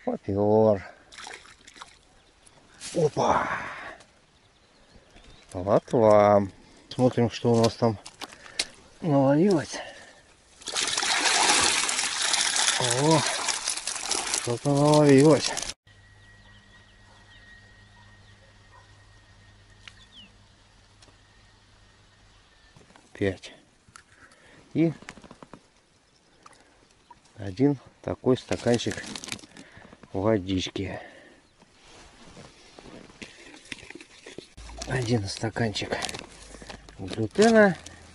Попер. Опа! Лотва. Смотрим, что у нас там наловилось. О, что-то наловилось. Пять. И один такой стаканчик водички. Один стаканчик глютена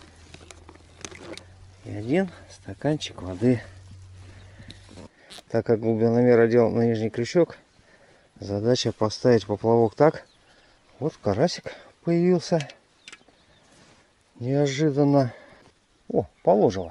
и один стаканчик воды. Так как глубиномер одел на нижний крючок, задача поставить поплавок так. Вот карасик появился неожиданно. О, положила.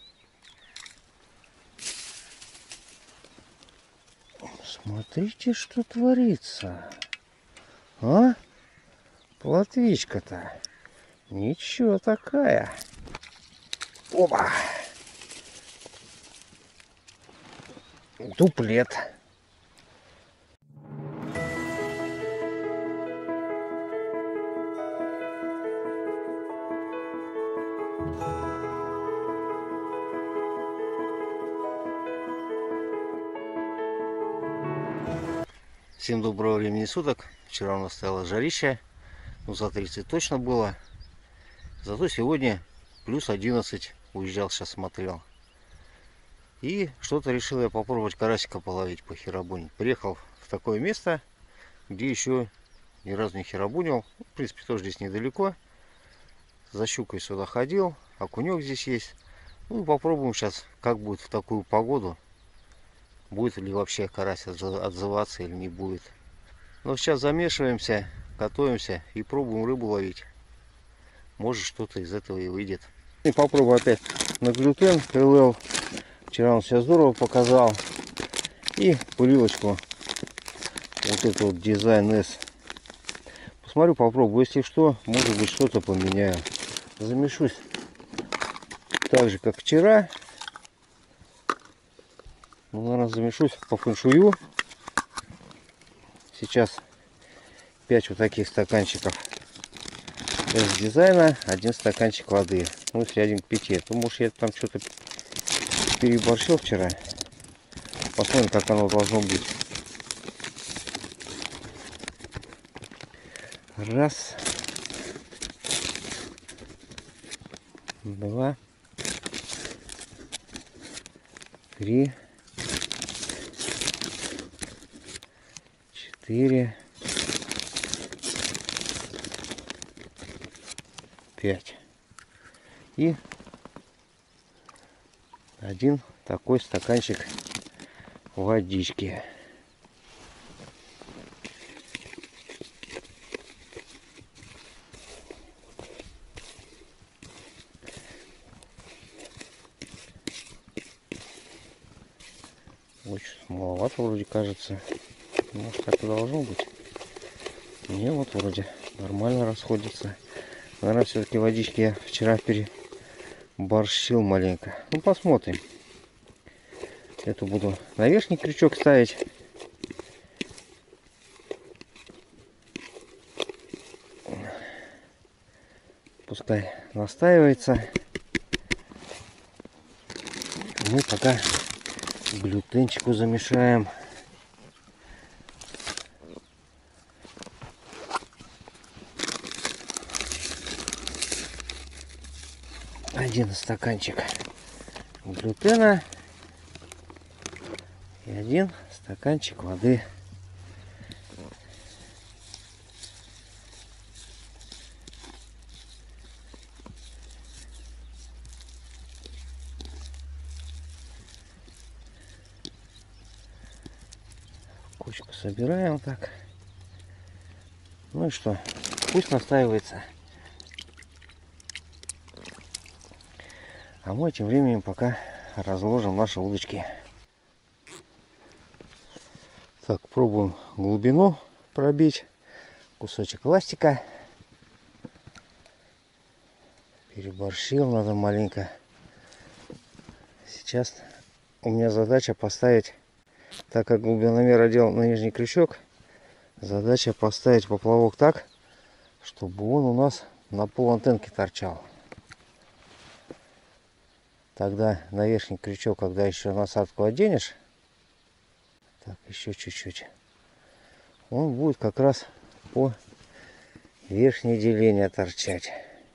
Смотрите, что творится. А? Плотвичка-то. Ничего такая. Опа. Дуплет. Всем доброго времени суток. Вчера у нас стояло жарище. Ну, за 30 точно было. Зато сегодня плюс 11. Уезжал, сейчас смотрел. И что-то решил я попробовать карасика половить, похерабунить. Приехал в такое место, где еще ни разу не херабунил. В принципе, тоже здесь недалеко. За щукой сюда ходил. Окунек здесь есть. Ну и попробуем сейчас, как будет в такую погоду. Будет ли вообще карась отзываться или не будет. Но сейчас замешиваемся, готовимся и пробуем рыбу ловить. Может, что-то из этого и выйдет. И попробую опять на глютен ЛЛ. Вчера он себя здорово показал. И пылилочку. Вот эту вот дизайн S. Посмотрю, попробую. Если что, может быть, что-то поменяю. Замешусь так же, как вчера. Ну, наверное, замешусь по фэншую. Сейчас 5 вот таких стаканчиков с дизайна, один стаканчик воды. Ну, если один к 5. То, может, я там что-то переборщил вчера. Посмотрим, как оно должно быть. Раз. Два. Три. 4, 5 и один такой стаканчик водички. Очень маловато вроде кажется. Может, так и должно быть. Не, вот вроде нормально расходится. Наверное, все-таки водички я вчера переборщил маленько. Ну, посмотрим. Эту буду на верхний крючок ставить. Пускай настаивается. Мы пока глютенчику замешаем. Один стаканчик глютена и один стаканчик воды. Кучку собираем так. Ну и что? Пусть настаивается. А мы тем временем пока разложим наши удочки. Так, пробуем глубину пробить. Кусочек ластика. Переборщил, надо маленько. Сейчас у меня задача поставить Так как глубиномер одел на нижний крючок, задача поставить поплавок так, чтобы он у нас на пол антенки торчал. Тогда на верхний крючок, когда еще насадку оденешь, так, еще чуть-чуть, он будет как раз по верхней деления торчать.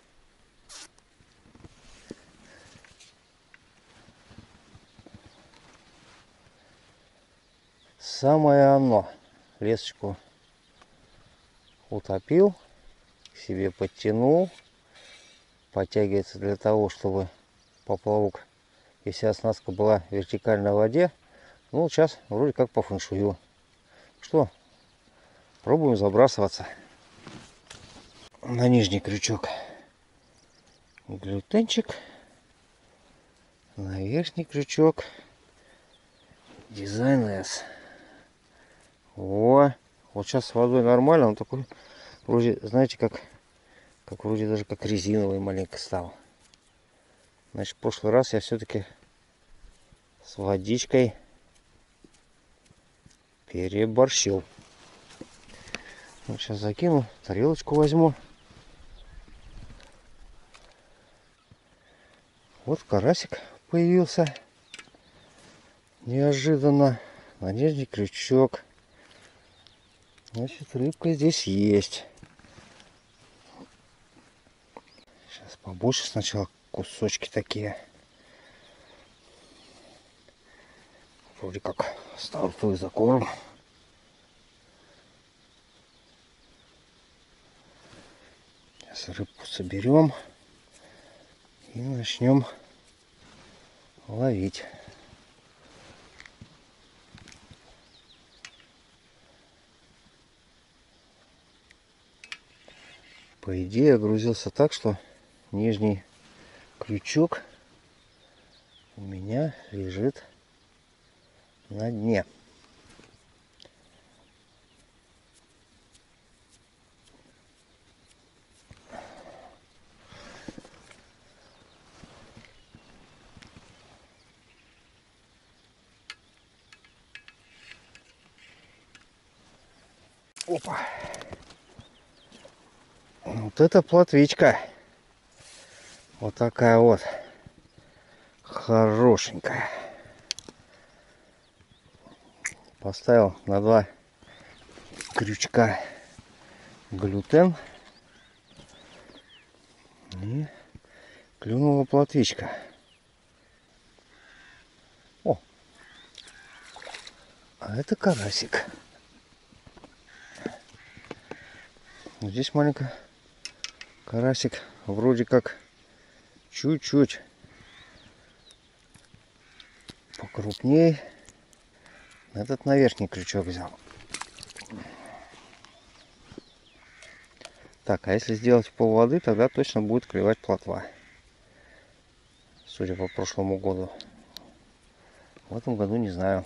Самое оно. Лесочку утопил, себе подтянул, подтягивается для того, чтобы поплавок, если оснастка была вертикально в воде, ну сейчас вроде как по фэншую. Что, пробуем забрасываться на нижний крючок. Глютенчик, на верхний крючок дизайн S. Во, вот сейчас с водой нормально, он такой вроде, знаете, как вроде даже как резиновый маленько стал. Значит, в прошлый раз я все-таки с водичкой переборщил. Вот сейчас закину, тарелочку возьму. Вот карасик появился неожиданно на нижний крючок. Значит, рыбка здесь есть. Сейчас побольше сначала кусочки такие. Вроде как стартовый закорм. Сейчас рыбку соберем и начнем ловить. По идее, огрузился так, что нижний крючок у меня лежит на дне. Опа! Вот это плотвичка. Вот такая вот. Хорошенькая. Поставил на 2 крючка глютен. И клюнула плотвичка. О! А это карасик. Здесь маленько карасик вроде как чуть-чуть покрупнее. Этот на верхний крючок взял. Так, а если сделать пол воды, тогда точно будет клевать плотва. Судя по прошлому году. В этом году не знаю.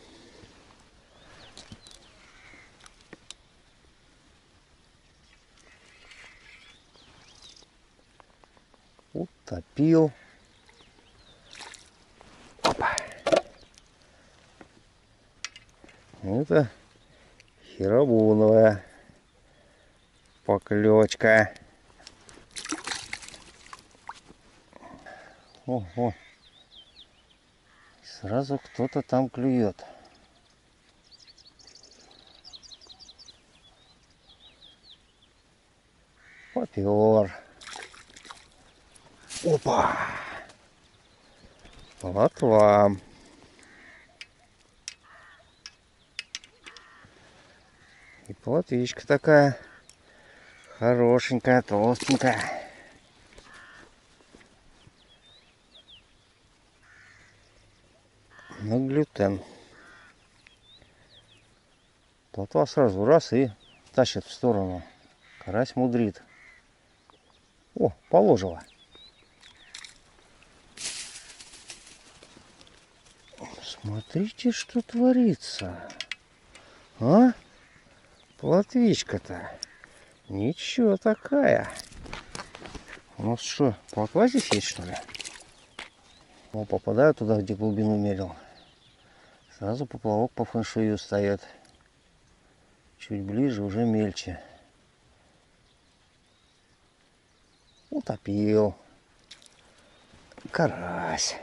Утопил. Опа. Это херабуновая поклевочка. Ого. Сразу кто-то там клюет. Попер. Опа. Плотва. И плотвичка такая хорошенькая, толстенькая. На глютен. Плотва сразу раз и тащит в сторону. Карась мудрит. О, положила. Смотрите, что творится. А? Плотвичка-то. Ничего такая. У нас что, плотва здесь есть, что ли? О, попадаю туда, где глубину мерил. Сразу поплавок по фэншую встает. Чуть ближе уже мельче. Утопил. Карась.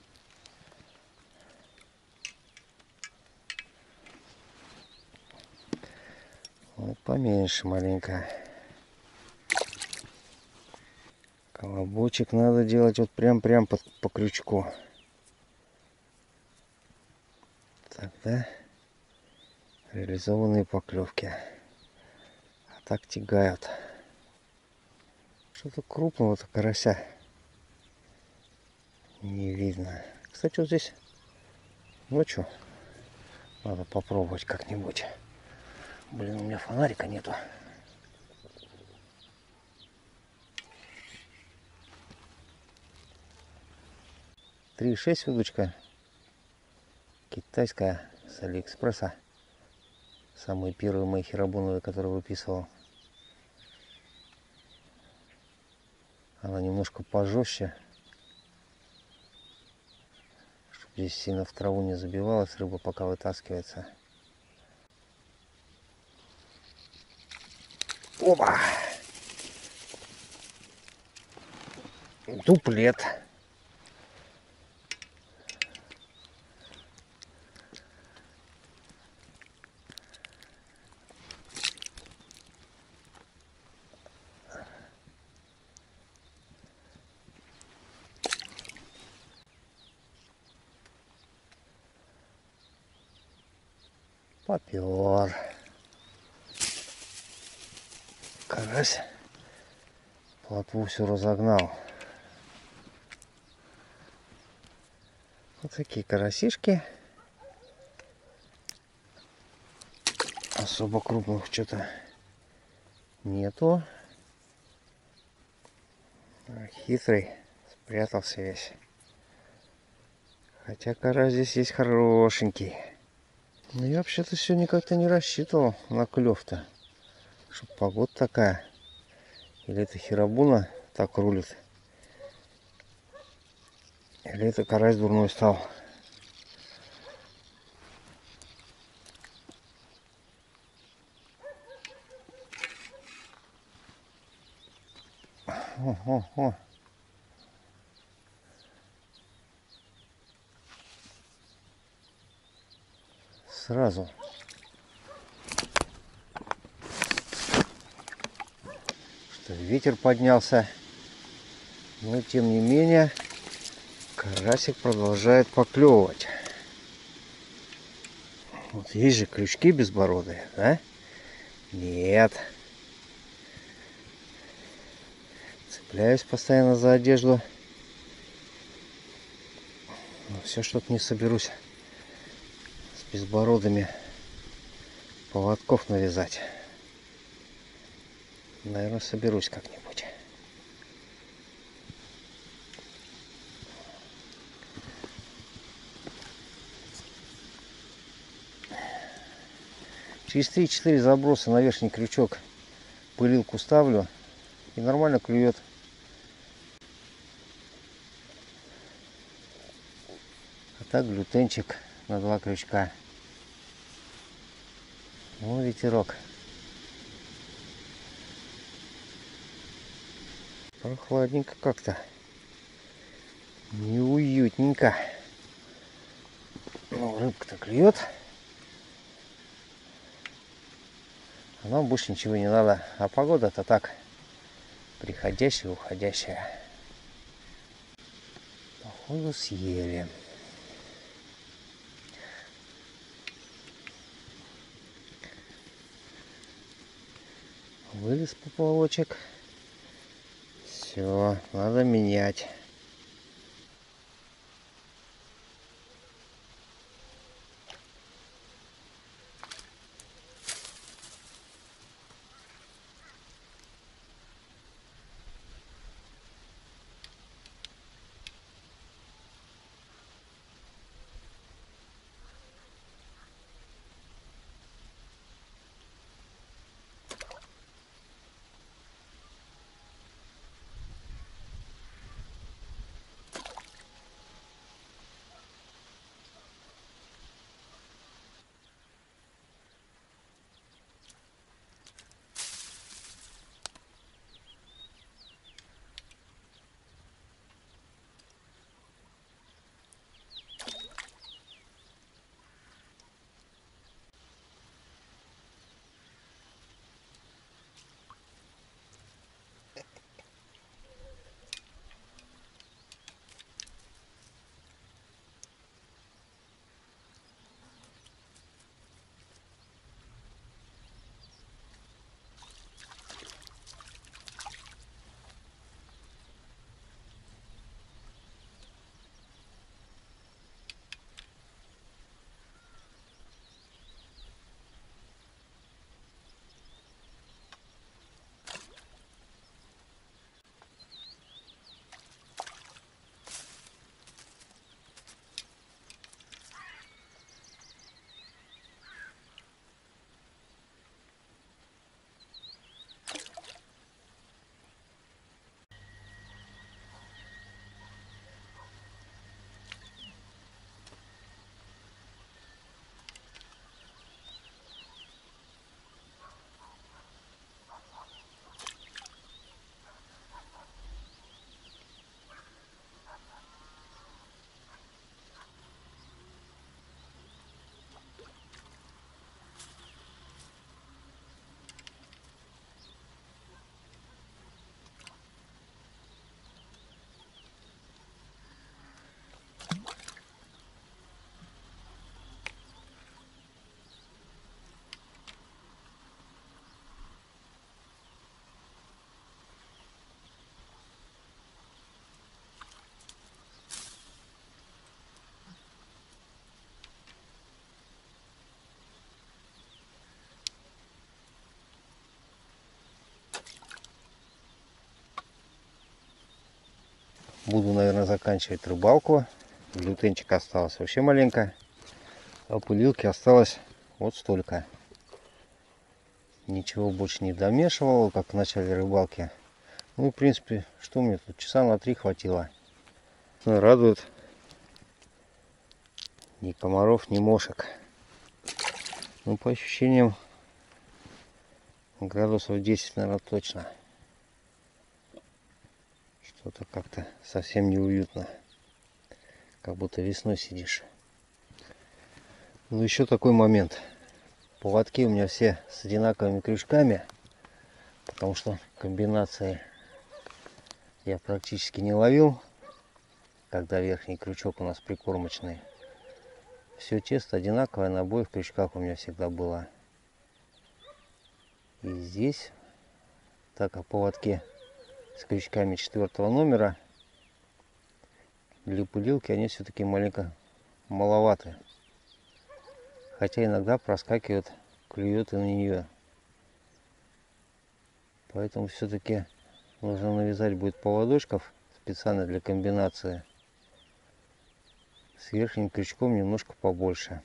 Вот поменьше маленько. Колобочек надо делать вот прям по крючку. Тогда реализованные поклевки. А так тягают. Что-то крупного-то карася не видно. Кстати, вот здесь ночью надо попробовать как-нибудь. Блин, у меня фонарика нету. Три и шесть удочка. Китайская с Алиэкспресса. Самые первые мои хиробоновые, которые выписывал. Она немножко пожестче. Чтобы здесь сильно в траву не забивалась рыба, пока вытаскивается. Опа! Дуплет. Попер. Карась плотву все разогнал. Вот такие карасишки. Особо крупных что-то нету. Хитрый. Спрятался весь. Хотя карась здесь есть хорошенький. Но я вообще-то сегодня как-то не рассчитывал на клев-то. Чтоб погода такая. Или это хиробуна так рулит. Или это карась дурной стал. О. Сразу. Что ветер поднялся. Но тем не менее карасик продолжает поклевывать. Вот есть же крючки безбородые, да? Нет. Цепляюсь постоянно за одежду. Но все что-то не соберусь с безбородыми поводков навязать. Наверное, соберусь как-нибудь. Через 3-4 заброса на верхний крючок пылилку ставлю и нормально клюет. А так глютенчик на 2 крючка. Ну, ветерок. Прохладненько как-то. Неуютненько. Ну, рыбка-то клюет. А нам больше ничего не надо. А погода-то так. Приходящая, уходящая. Походу съели. Вылез поплавочек. Все, надо менять. буду, наверное, заканчивать рыбалку. Глютенчика осталось вообще маленько. А пылилки осталось вот столько. Ничего больше не домешивал, как в начале рыбалки. Ну, в принципе, что мне тут? Часа на 3 хватило. Радует. Ни комаров, ни мошек. Ну, по ощущениям, градусов 10, наверное, точно. Что-то как-то совсем неуютно. Как будто весной сидишь. Ну, еще такой момент. Поводки у меня все с одинаковыми крючками. Потому что комбинации я практически не ловил. Когда верхний крючок у нас прикормочный. Все тесто одинаковое на обоих крючках у меня всегда было. И здесь, так как поводки с крючками 4 номера, для пылилки они все-таки маленько маловаты. Хотя иногда проскакивают, клюет и на нее. Поэтому все-таки нужно навязать будет поводочков специально для комбинации. С верхним крючком немножко побольше.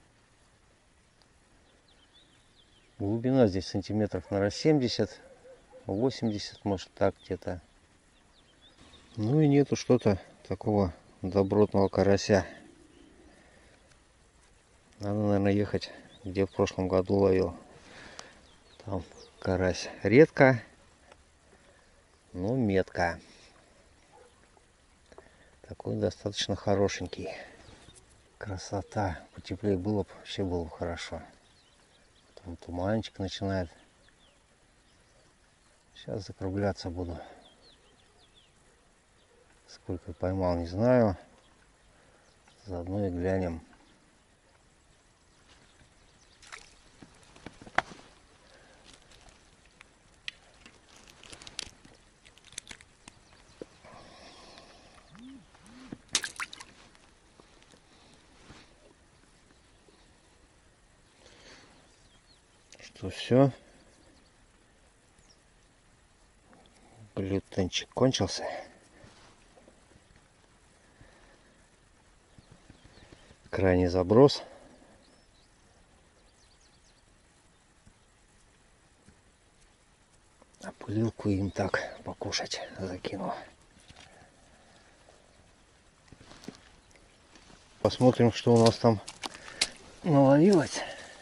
Глубина здесь сантиметров, наверное, 70, 80, может, так где-то. Ну и нету что-то такого добротного карася. Надо, наверное, ехать, где в прошлом году ловил. Там карась редко, но метко. Такой достаточно хорошенький. Красота. Потеплее было бы, вообще было бы хорошо. Там туманчик начинает. Сейчас закругляться буду. Сколько поймал, не знаю. Заодно и глянем. Что все? Глютенчик кончился. Крайний заброс. А пылилку им так покушать закинул. Посмотрим, что у нас там наловилось.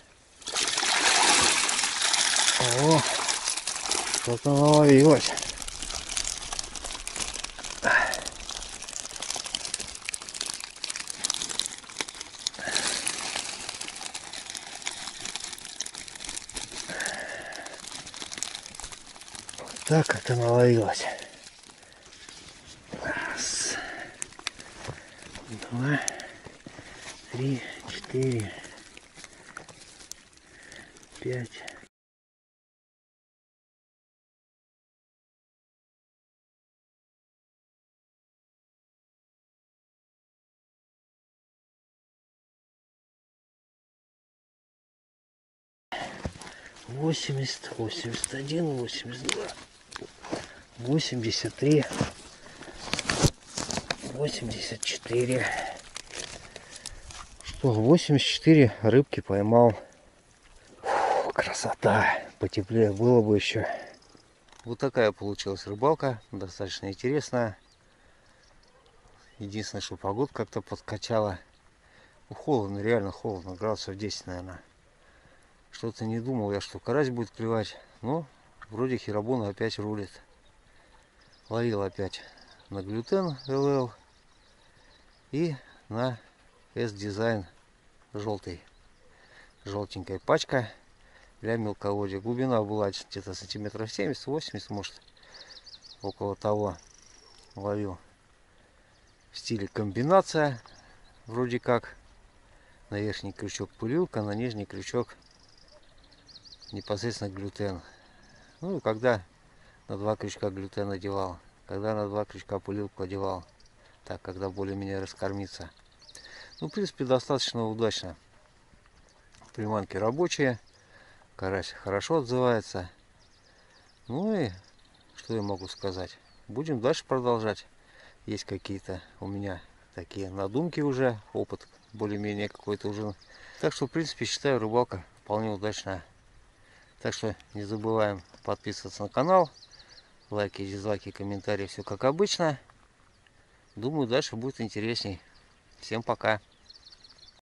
О, что-то наловилось. Так это наловилось. Раз, два, три, четыре, пять. Восемьдесят, 81, 82, 83, 84. Что, 84 рыбки поймал. Фу, красота. Потеплее было бы еще. Вот такая получилась рыбалка. Достаточно интересная. Единственное, что погода как-то подкачала. Ну, холодно, реально холодно. Градусов 10, наверное. Что-то не думал я, что карась будет клевать. Но вроде хиробона опять рулит. Ловил опять на глютен ЛЛ и на S-Design желтый. Желтенькая пачка для мелководья. Глубина была где-то сантиметров 70-80, может, около того. Ловил в стиле комбинация. Вроде как на верхний крючок пылилка, на нижний крючок непосредственно глютен. Ну и когда на 2 крючка глютен одевал, когда на 2 крючка пылилку одевал, так, когда более-менее раскормиться. Ну, в принципе, достаточно удачно. Приманки рабочие, карась хорошо отзывается. Ну и что я могу сказать? Будем дальше продолжать. Есть какие-то у меня такие надумки уже, опыт более-менее какой-то уже. Так что, в принципе, считаю, рыбалка вполне удачная. Так что не забываем подписываться на канал. Лайки, дизлайки, комментарии, все как обычно. Думаю, дальше будет интересней. Всем пока.